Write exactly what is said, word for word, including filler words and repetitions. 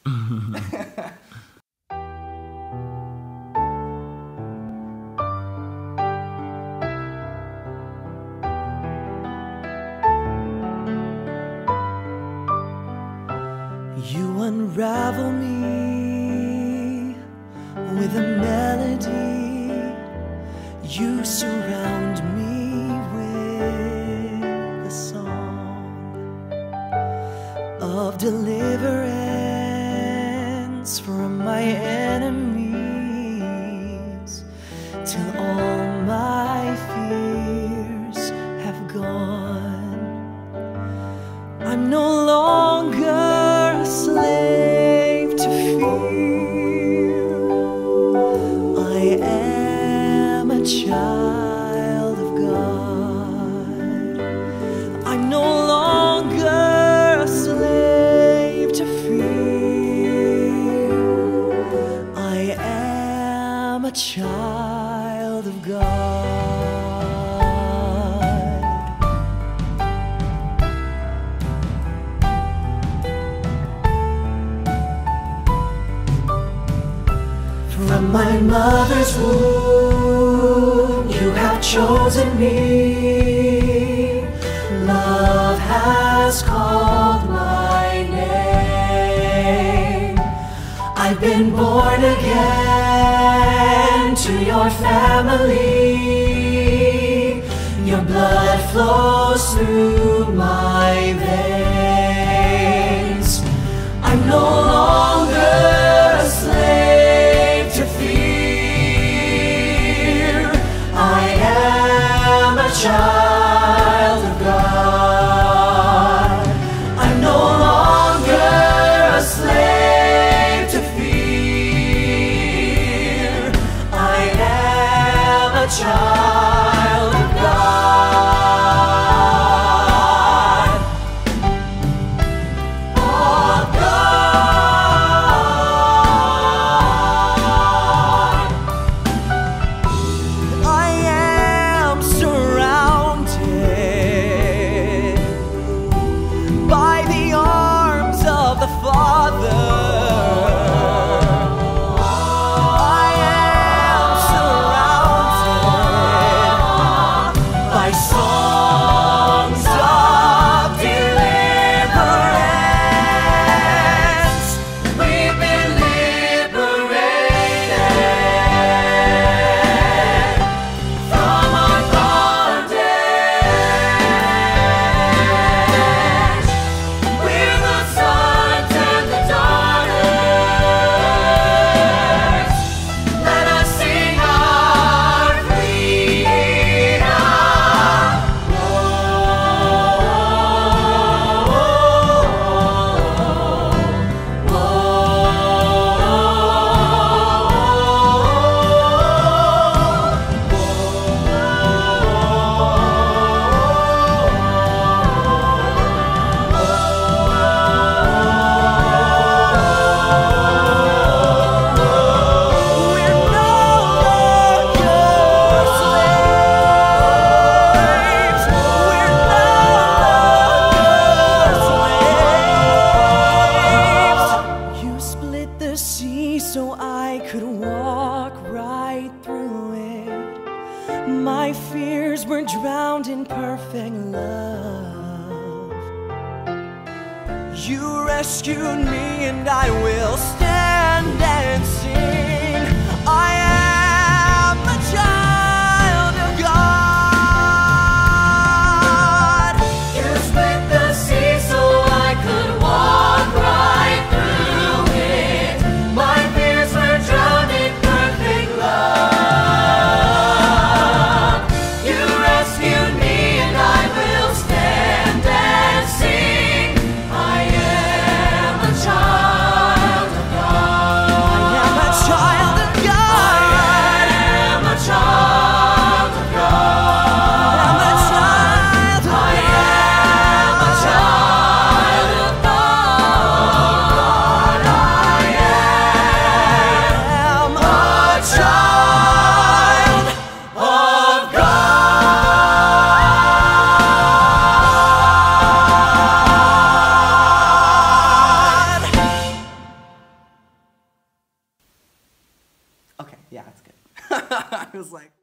You unravel me with a melody. You surround me with a song of deliverance from my enemies, till all my fears have gone. I'm no longer a slave to fear. I am a child of God. I'm no longer a slave to fear. I am a child of God. From my mother's womb, you have chosen me. Love has called my name. I've been born again to your family. Your blood flows through my veins. I'm no longer a slave to fear. I am a child of God. I'm no longer a slave to fear. I am a child of God. Of God. I am surrounded by the arms of the Father. I am surrounded by songs of deliverance. We've been liberated from our bondage. We're the sons and the daughters. Let us sing our freedom. We're no longer slaves. We're no longer slaves. You split the sea so I could walk right through it. My fears were drowned in perfect love. You rescued me, and I will stand and sing. I am a child of God. You split the sea so I could walk right through it. My fears were drowned in perfect love. You rescued me, and I will stand and sing. I am a child of God. I am a child Yeah, it's good. I was like...